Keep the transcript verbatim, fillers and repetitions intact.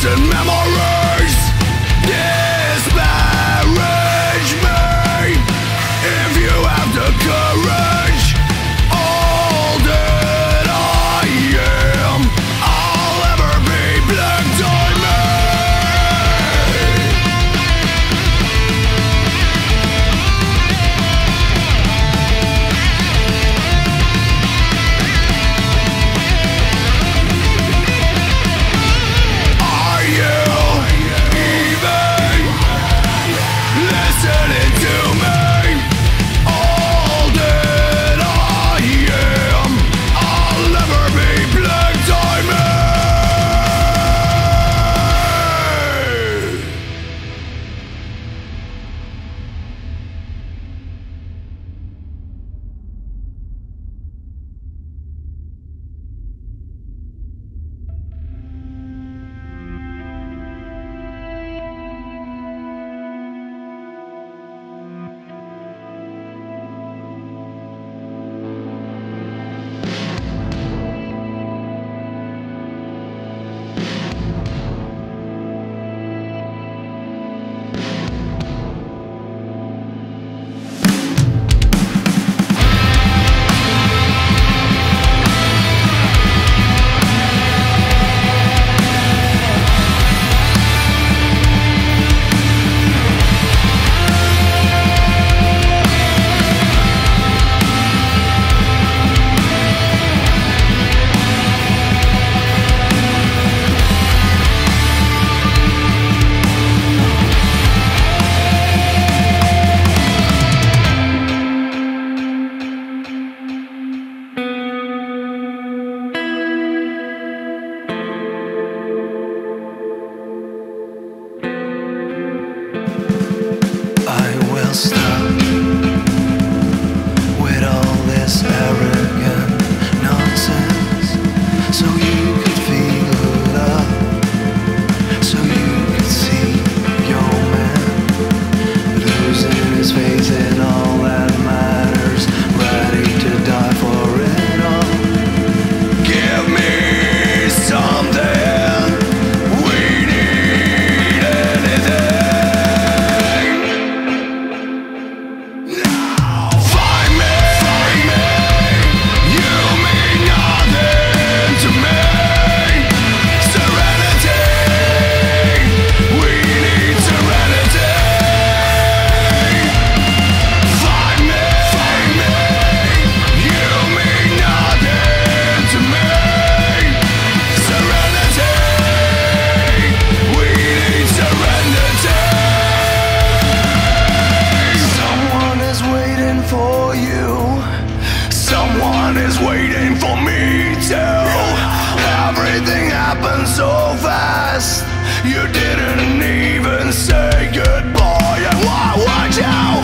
distant memories disparage me. If you have the courage, all that I am, I'll ever be Black Diamond. Are you even listening to me? All that I am, I'll never be Black Diamond. I will stop with all this arrogant nonsense, so you could feel love, so you could see your man losing his faith in all that matters, ready to die for it all. Give me something, we need anything. Find me, find me, you mean nothing to me. Serenity, we need serenity. Find me, find me, you mean nothing to me. Serenity, we need serenity. Someone is waiting for you. Someone is waiting for me too. Everything happened so fast, you didn't even say goodbye. And why would you?